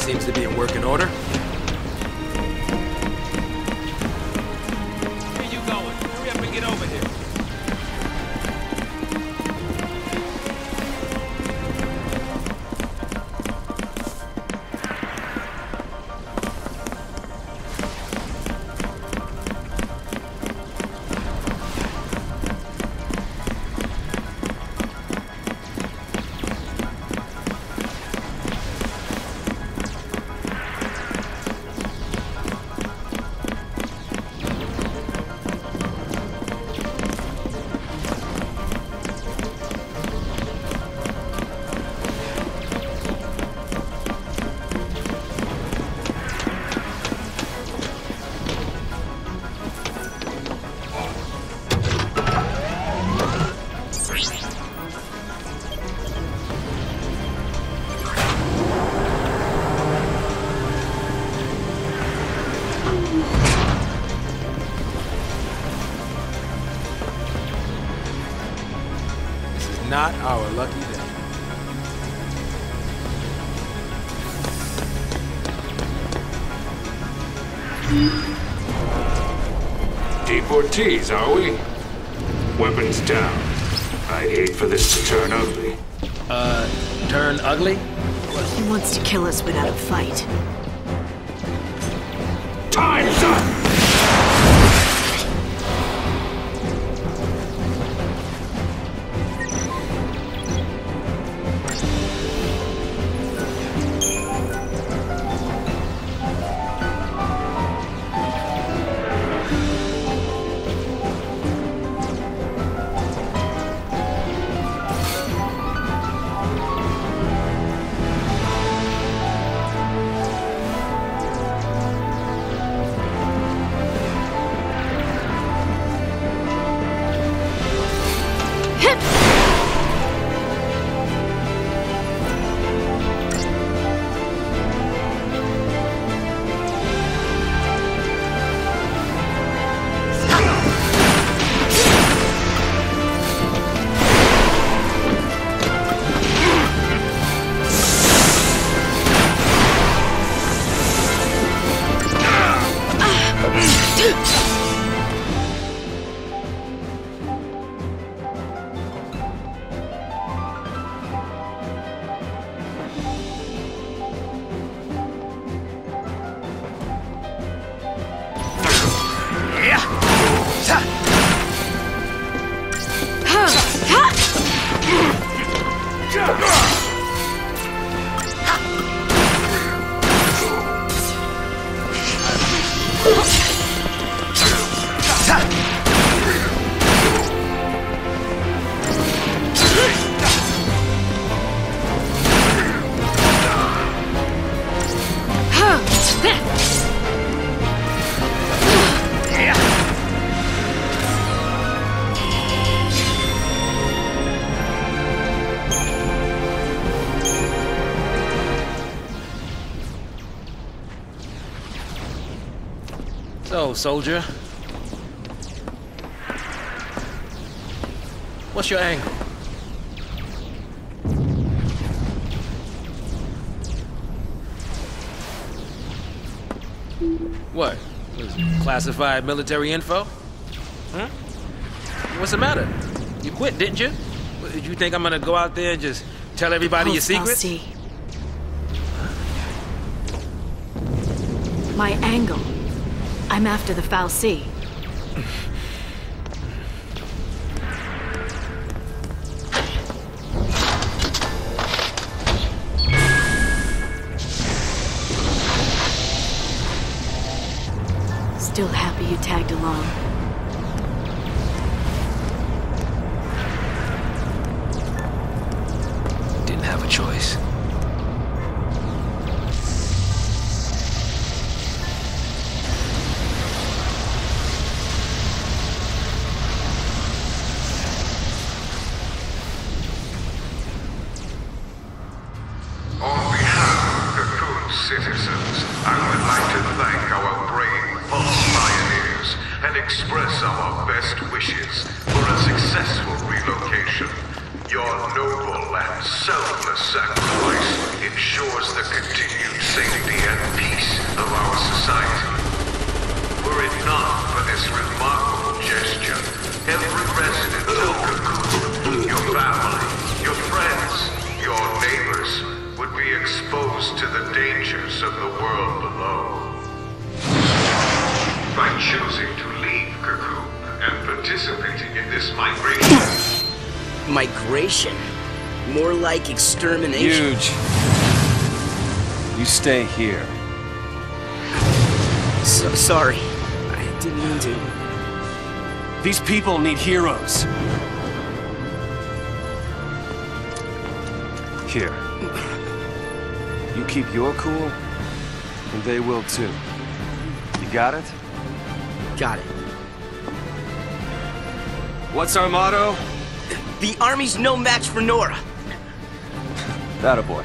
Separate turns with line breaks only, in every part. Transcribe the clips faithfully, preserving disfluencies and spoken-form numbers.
seems to be in working order.
Where you going? Hurry up and get over here.
Not our lucky day.
Deportees, are we? Weapons down. I'd hate for this to turn ugly.
Uh, turn ugly?
He wants to kill us without a fight.
Time's up!
So, soldier. What's your angle? What? Was it classified military info? Huh? What's the matter? You quit, didn't you? Did you think I'm gonna go out there and just tell everybody your secrets?
I'll see. My angle. I'm after the fal'Cie. Still happy you tagged along.
Didn't have a choice.
Citizens, I would like to thank our brave false pioneers and express our best wishes for a successful relocation. Your noble and selfless sacrifice ensures the continued safety dangers of the world below. By choosing to leave Cocoon and participating in this migration.
Migration? More like extermination.
Huge. You stay here.
So sorry. I didn't mean to.
These people need heroes. Here. You keep your cool, and they will too. You got it?
Got it.
What's our motto?
The Army's no match for Nora.
Atta boy.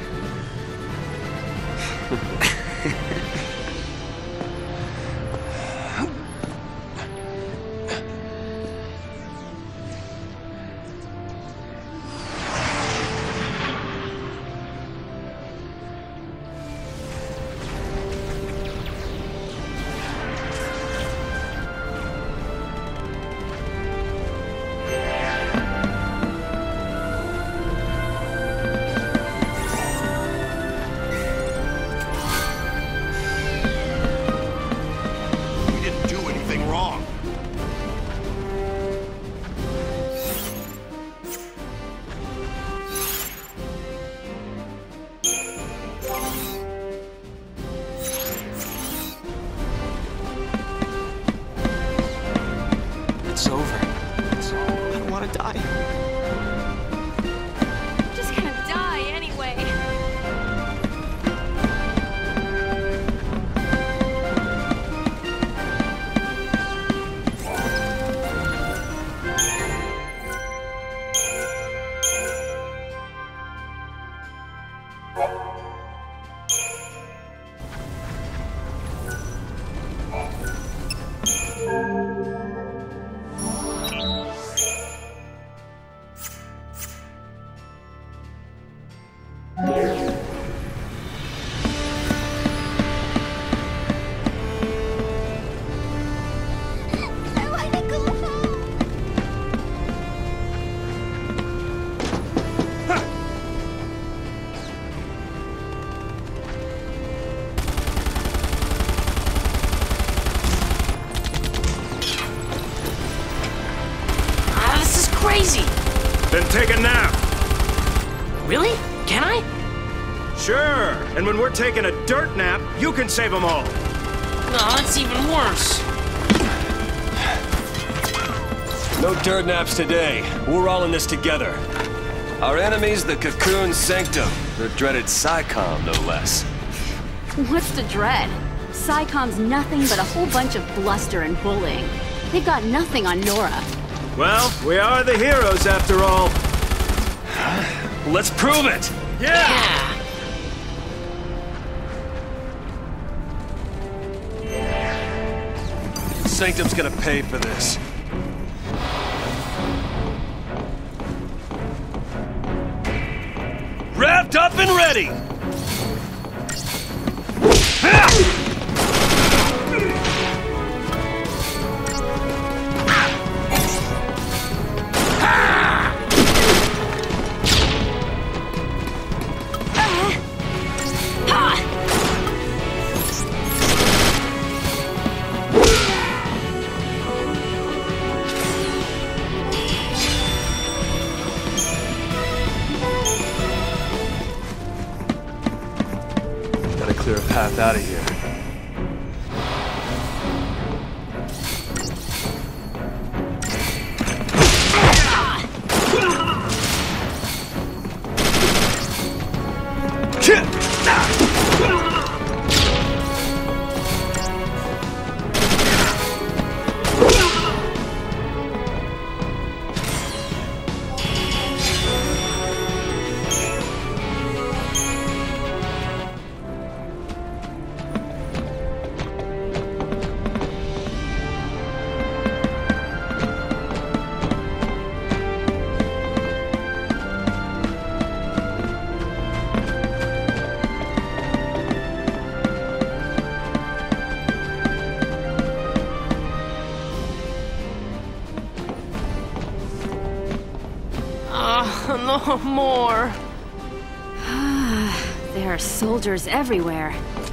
It's over. It's over. I don't want to die.
I'm just gonna die anyway.
Crazy!
Then take a nap.
Really? Can I?
Sure. And when we're taking a dirt nap, you can save them all.
No, that's even worse.
No dirt naps today. We're all in this together. Our enemy's the Cocoon Sanctum. The dreaded SciComm, no less.
What's the dread? SciComm's nothing but a whole bunch of bluster and bullying. They've got nothing on Nora.
Well, we are the heroes after all.
Let's prove it!
Yeah!
Sanctum's gonna pay for this. Wrapped up and ready! Clear a path out of here.
No more.
There are soldiers everywhere.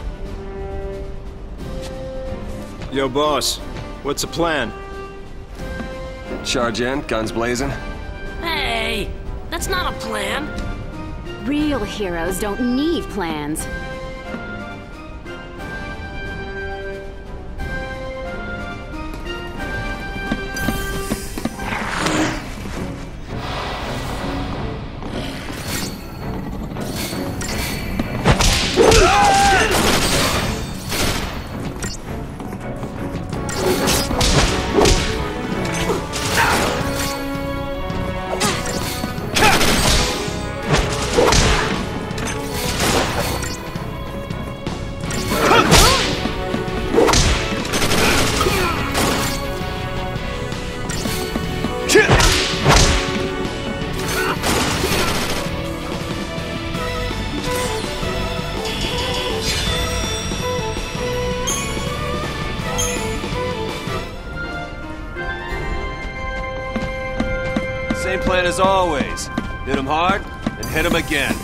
Yo, boss. What's the plan?
Charge in, guns blazing.
Hey! That's not a plan!
Real heroes don't need plans.
Same plan as always. Hit him hard, and hit him again.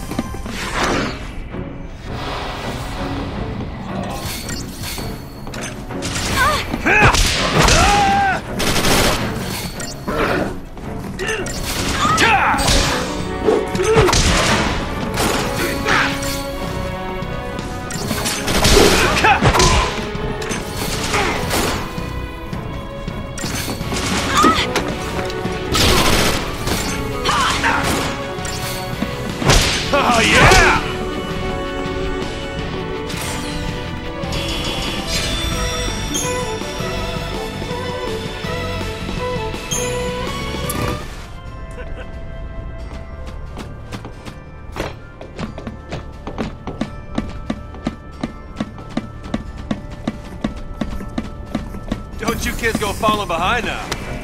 Oh, yeah!
Don't you kids go falling behind now.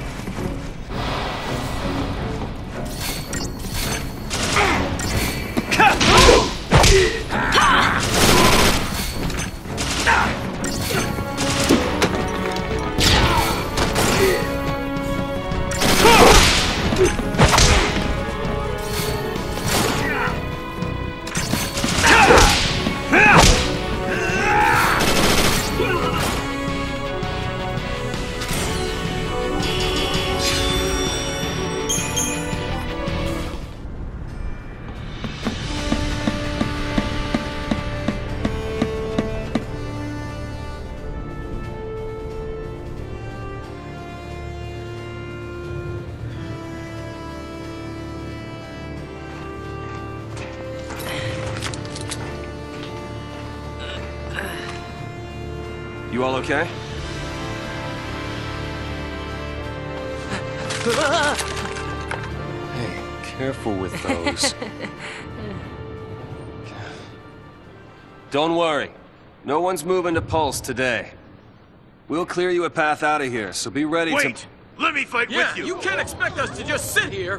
You all okay? Hey, careful with those. Don't worry. No one's moving to Pulse today. We'll clear you a path out of here, so be ready
Wait!
to...
Let me fight
Yeah,
with you!
you can't expect us to just sit here.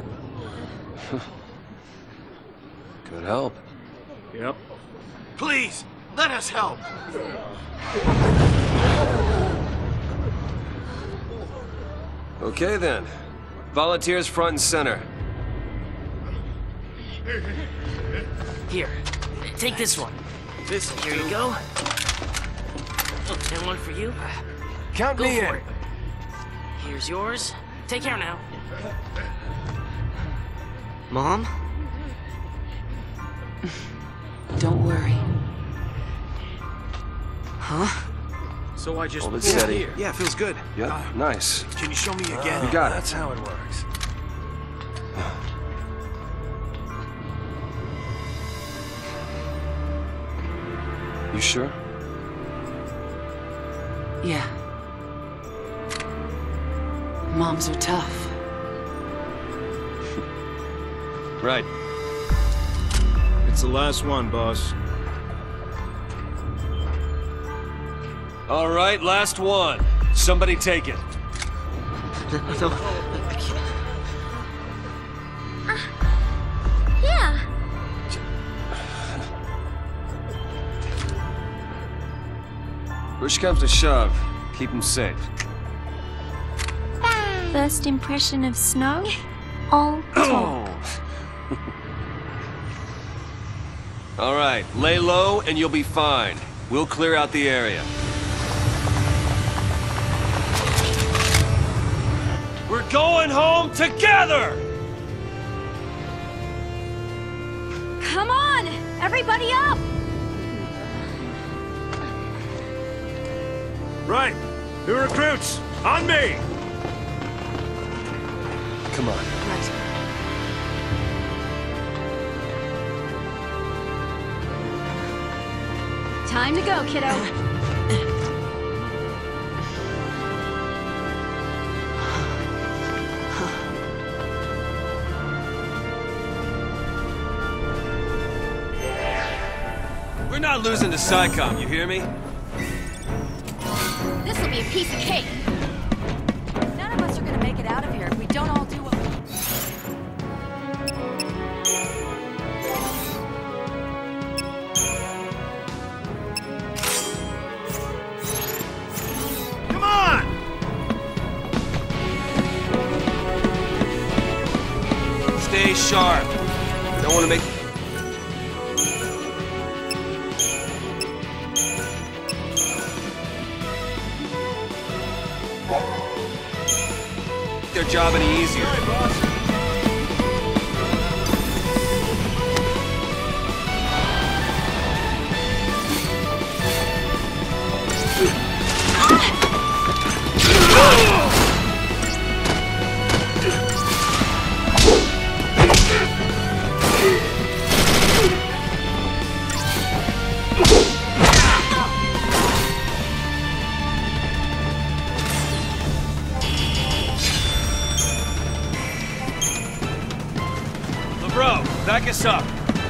Good help.
Yep.
Please, let us help!
Okay then. Volunteers front and center.
Here, take this one.
This
Here you go. And one for you.
Count
Go
me
for
in.
it. Here's yours. Take care now. Mom?
Don't worry.
Huh?
So I just
Hold it
pulled
steady.
here. Yeah, feels good.
Yep,
Uh,
nice.
Can you show me again?
You got it.
That's how it works.
You sure?
Yeah. Moms are tough.
Right.
It's the last one, boss.
All right, last one. Somebody take it.
No, I can't.
Yeah.
Push comes to shove. Keep him safe.
First impression of snow? All talk.
Oh! All right, lay low and you'll be fine. We'll clear out the area. We're going home together!
Come on! Everybody up!
Right. New recruits, on me!
Come on.
Right.
Time to go, kiddo.
We're not losing to SciComm, you hear me?
This'll be a piece of cake.
None of us are gonna make it out of here if we don't all do what we...
Come on!
Stay sharp. Don't want to make... their job any easier.
Sorry, boss.
Bro, back us up.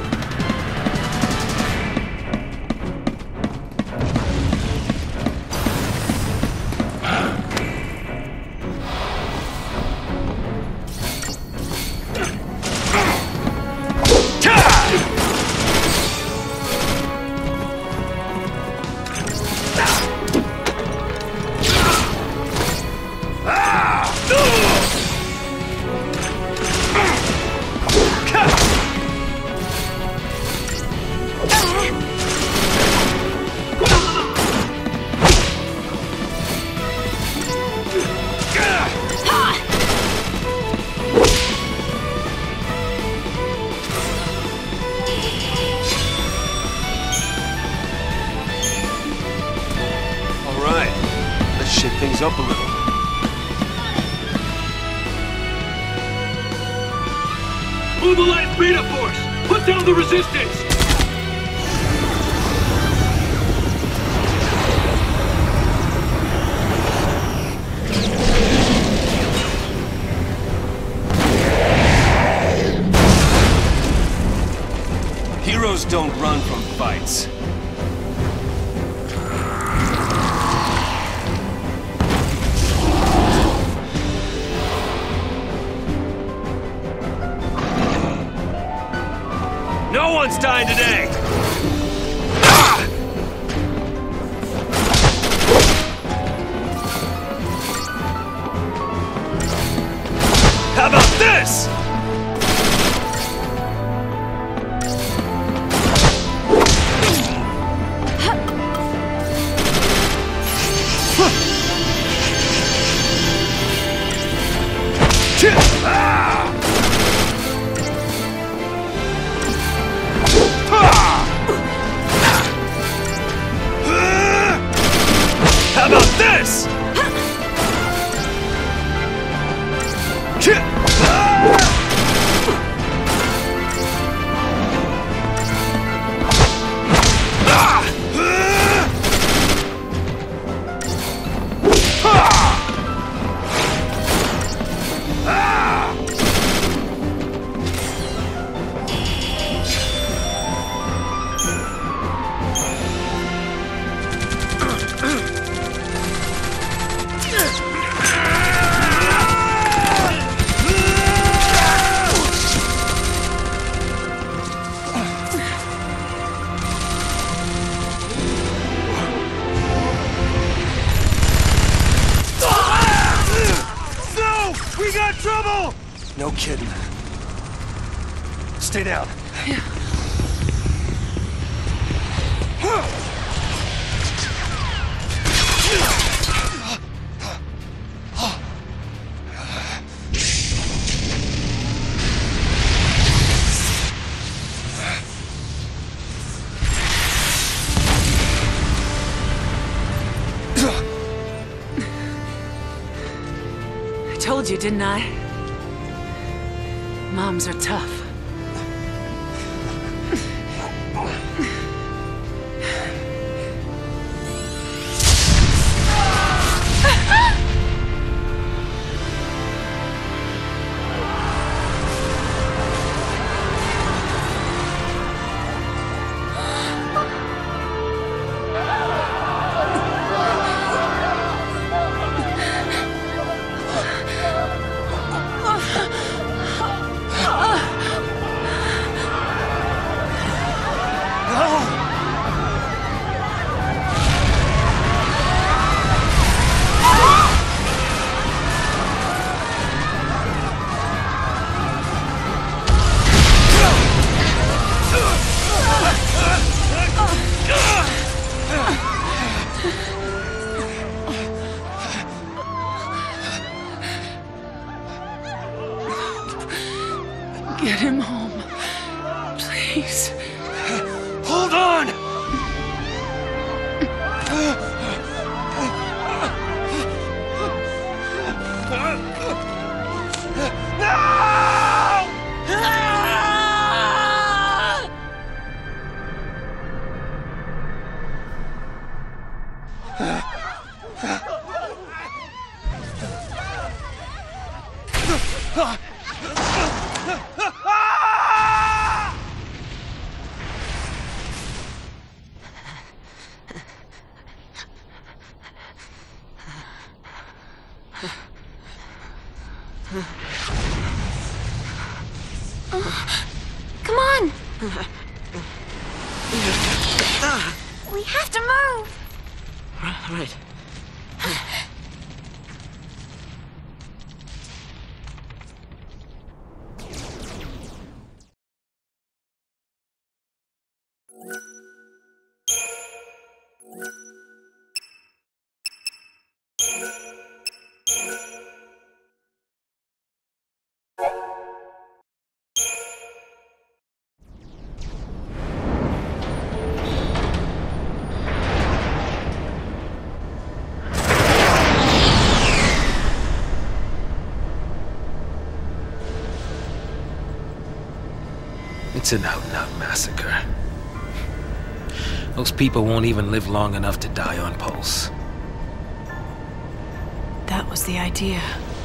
Things up a little.
Mobilize Beta Force! Put down the resistance!
Heroes don't run from fights.
No one's dying today! How about this? How about this?
No kidding. Stay down.
Yeah. I told you, didn't I? Moms are tough. Get him home. Please.
Hold on!
Come on! We have to move!
Right.
It's an out-and-out massacre. Those people won't even live long enough to die on Pulse.
That was the idea.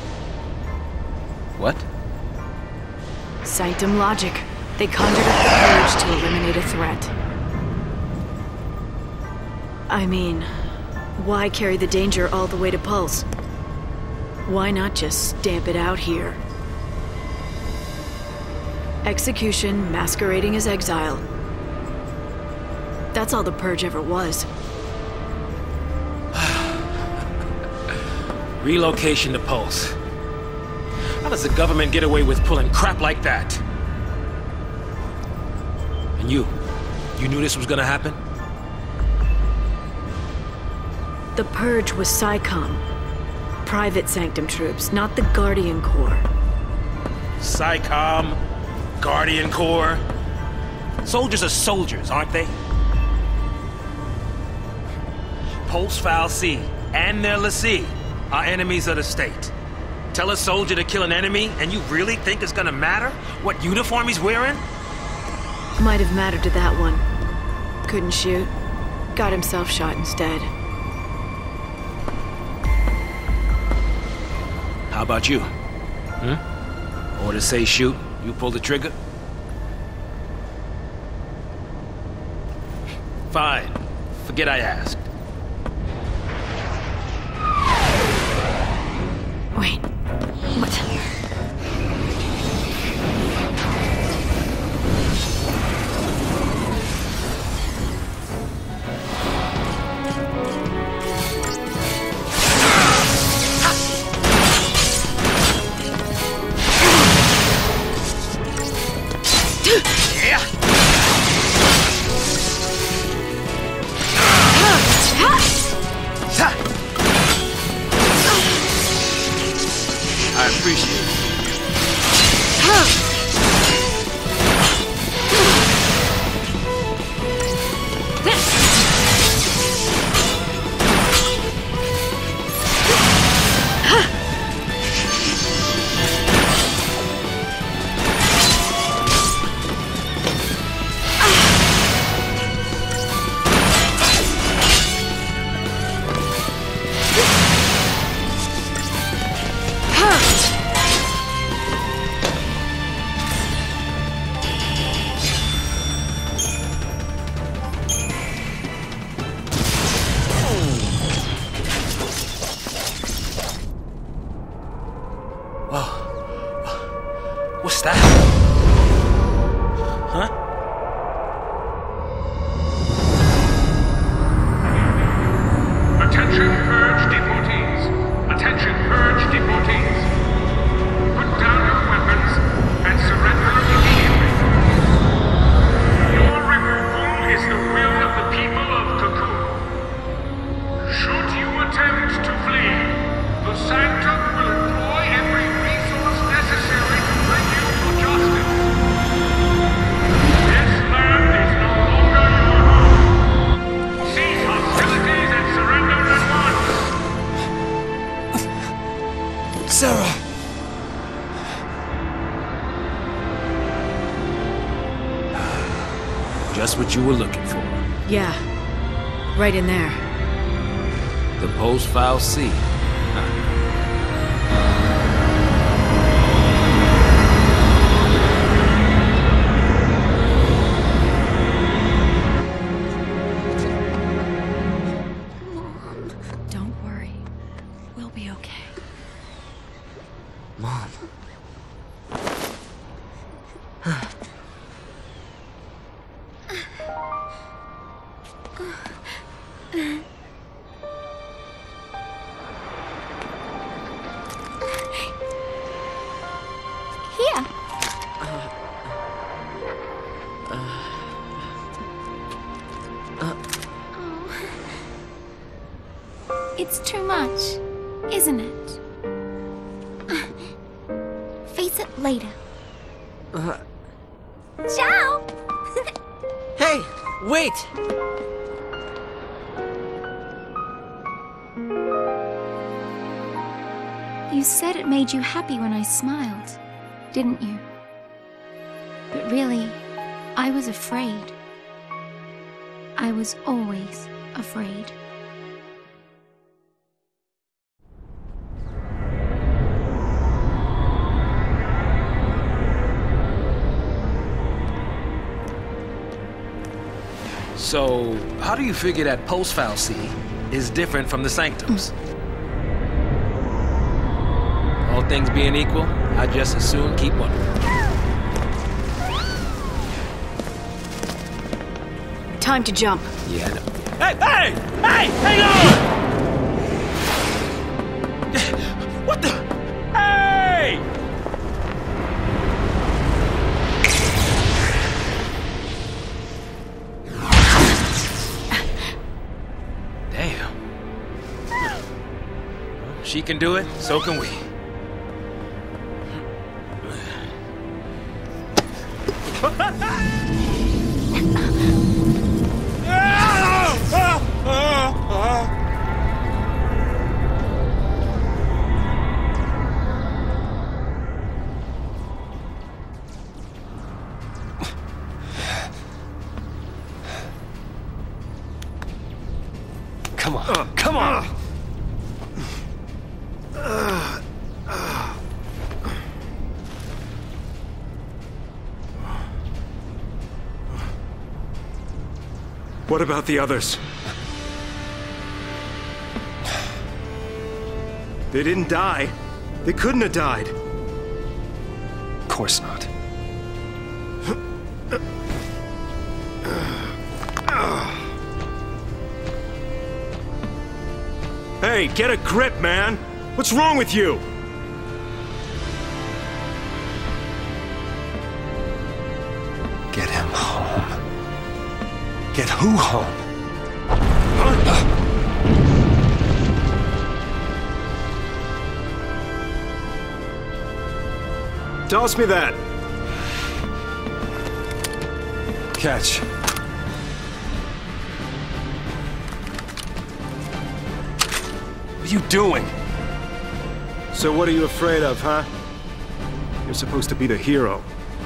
What?
Sanctum logic. They conjured up the Purge to eliminate a threat. I mean, why carry the danger all the way to Pulse? Why not just stamp it out here? Execution masquerading as exile. That's all the Purge ever was.
Relocation to Pulse. How does the government get away with pulling crap like that? And you? You knew this was gonna happen?
The Purge was SciComm. Private Sanctum troops, not the Guardian Corps.
SciComm? Guardian Corps? Soldiers are soldiers, aren't they? Pulse Foul C and their l'Cie are enemies of the state. Tell a soldier to kill an enemy, and you really think it's gonna matter what uniform he's wearing?
Might have mattered to that one. Couldn't shoot. Got himself shot instead.
How about you? Hmm? Orders say shoot, you pull the trigger? Fine. Forget I asked.
Wait. What?
Sarah!
Just what you were looking for.
Yeah. Right in there.
The Pulse File C. Huh.
Don't worry. We'll be okay.
Mom.
Here. It's too much, isn't it? Face it later.
Uh,
Ciao!
hey, wait!
You said it made you happy when I smiled, didn't you? But really, I was afraid. I was always afraid.
So, how do you figure that Pulse File C is different from the Sanctums? All things being equal, I just as soon keep wondering.
Time to jump.
Yeah, I know. Hey, hey! Hey! Hang on! What the? Hey! Damn. She can do it, so can we.
Come on, come on!
What about the others? They didn't die. They couldn't have died.
Of course not.
Hey, get a grip, man! What's wrong with you?
Get him home. Get who home?
Huh? Toss me that.
Catch. What are you doing?
So what are you afraid of, huh? You're supposed to be the hero.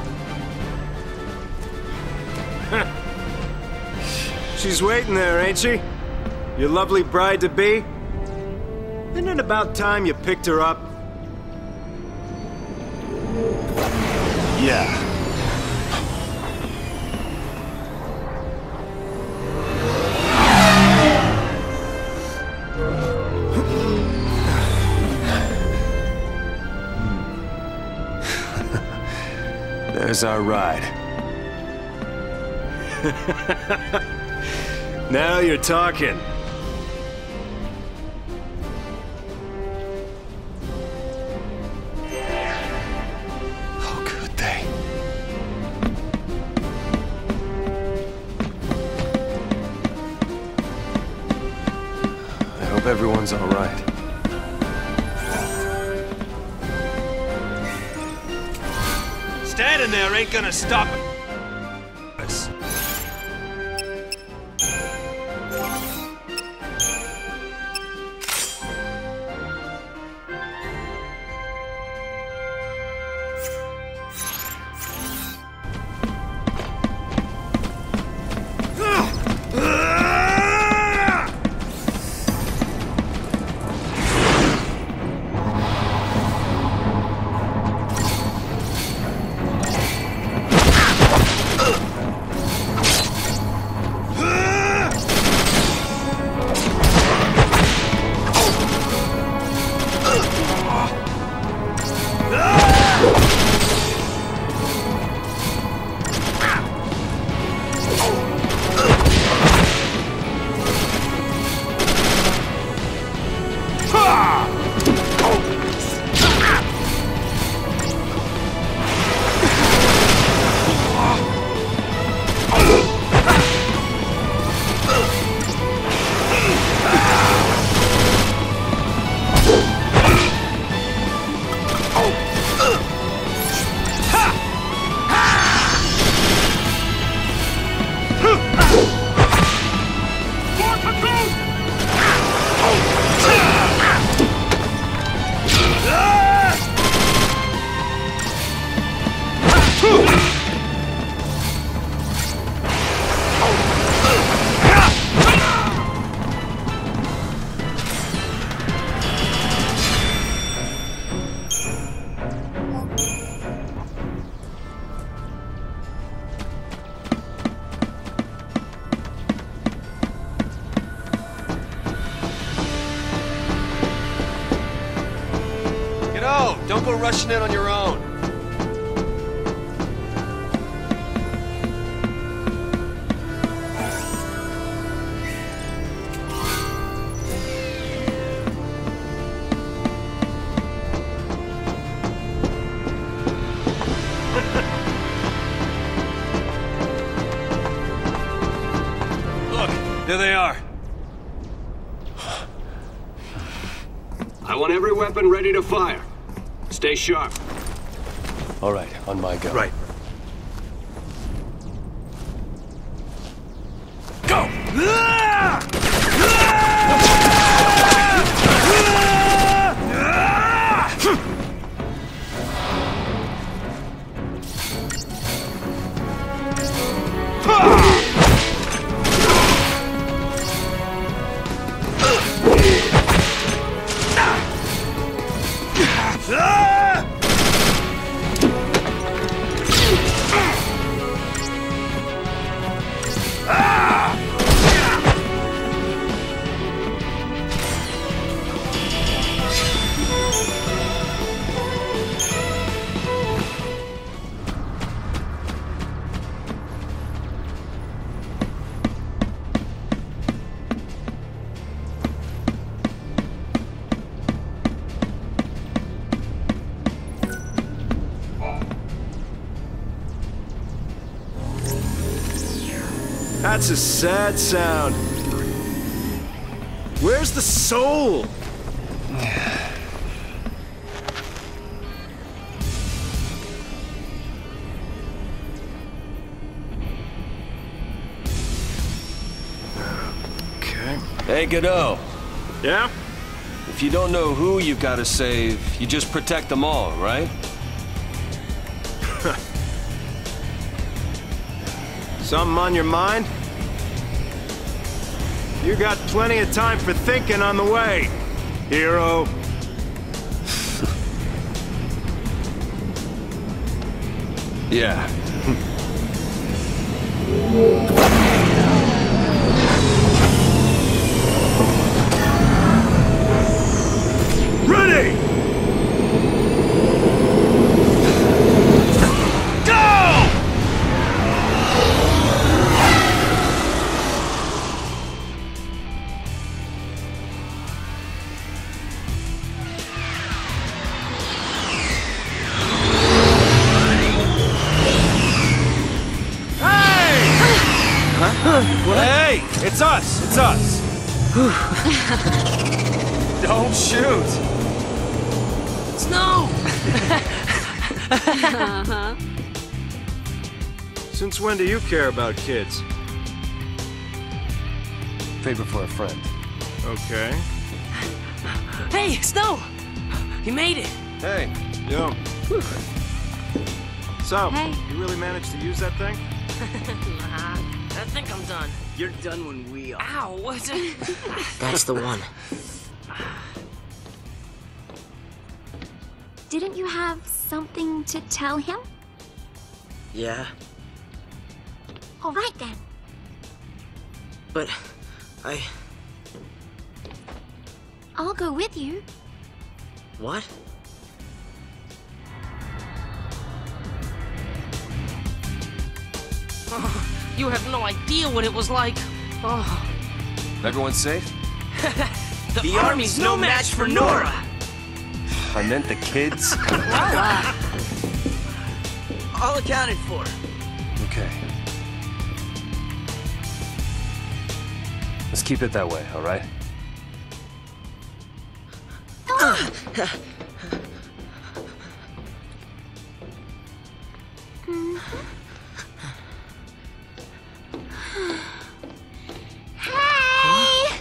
She's waiting there, ain't she? Your lovely bride-to-be? Isn't it about time you picked her up?
Yeah. There's our ride.
Now you're talking.
How could they? I hope everyone's all right.
Standing there ain't gonna stop us.
Don't go rushing in on your own. There they are.
I want every weapon ready to fire. Stay sharp.
All right, on my go.
Right.
Go!
That's a sad sound. Where's the soul? Okay.
Hey, Godot.
Yeah?
If you don't know who you gotta save, you just protect them all, right?
Something on your mind? You got plenty of time for thinking on the way, hero.
Yeah.
Ready! Hey! It's us! It's us! Don't shoot!
Snow!
Uh-huh.
Since when do you care about kids?
Favor for a friend.
Okay.
Hey, Snow! You made it!
Hey.
Yo. So,
Hey.
you really managed to use that thing?
Nah, I think I'm done.
You're done when we are.
Ow, what's it?
That's the one.
Didn't you have something to tell him?
Yeah,
All right then.
but I...
I'll go with you.
What?
Oh, you have no idea what it was like. Oh,
Everyone safe?
the,
The army's no match for Nora!
I meant the kids.
All accounted for.
Okay. Let's keep it that way, all right?
Hey!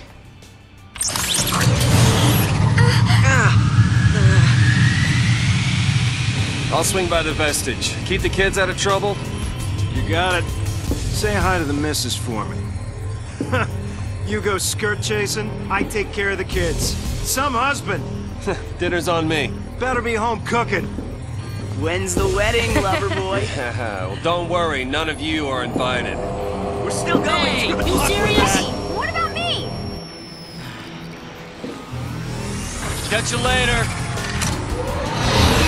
I'll swing by the vestige. Keep the kids out of trouble.
You got it. Say hi to the missus for me. You go skirt chasing, I take care of the kids. Some husband.
Dinner's on me.
Better be home cooking.
When's the wedding, lover boy?
Well, don't worry. None of you are invited.
We're still going.
Hey, you serious?
What about me?
Catch you later.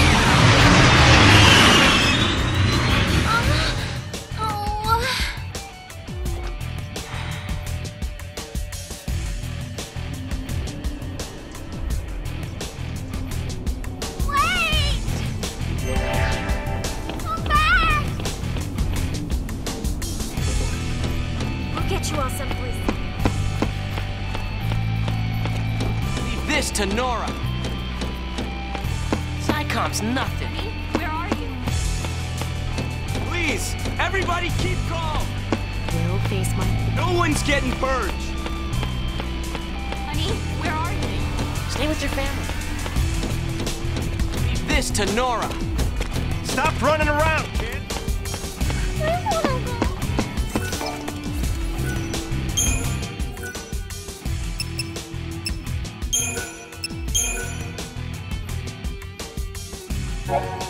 this to Nora.
Psychom's nothing.
Where are you?
Please, everybody keep calm.
Will face my...
No one's getting purged.
Honey, where are you?
Stay with your family.
This to Nora.
Stop running around, kid!
Thank you.